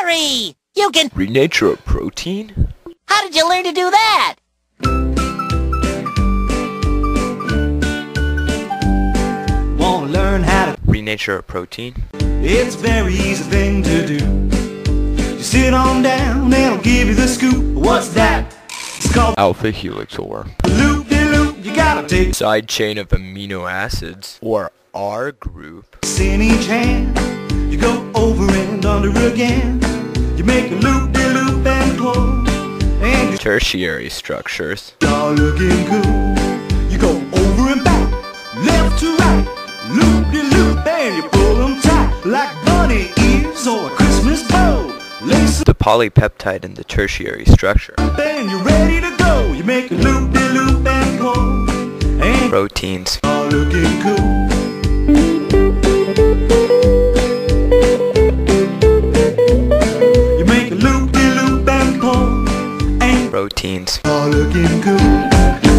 Hurry! You can Renature a protein? How did you learn to do that? Wanna learn how to... Renature a protein? It's a very easy thing to do. You sit on down and I'll give you the scoop. What's that? It's called Alpha helixor. loop-de-loop. You gotta take Side chain of amino acids, or R group. in each hand. You go over and under again. You make a loop-de-loop and pull. And you Tertiary structures. start looking cool. You go over and back, left to right. Loop-de-loop and you pull them tight. Like bunny ears or a Christmas bow. Lace The polypeptide in the tertiary structure. up and you're ready to go. You make a loop-de-loop and pull. And Proteins. start looking cool. You make a loop-de-loop and pull. And Proteins. start looking cool.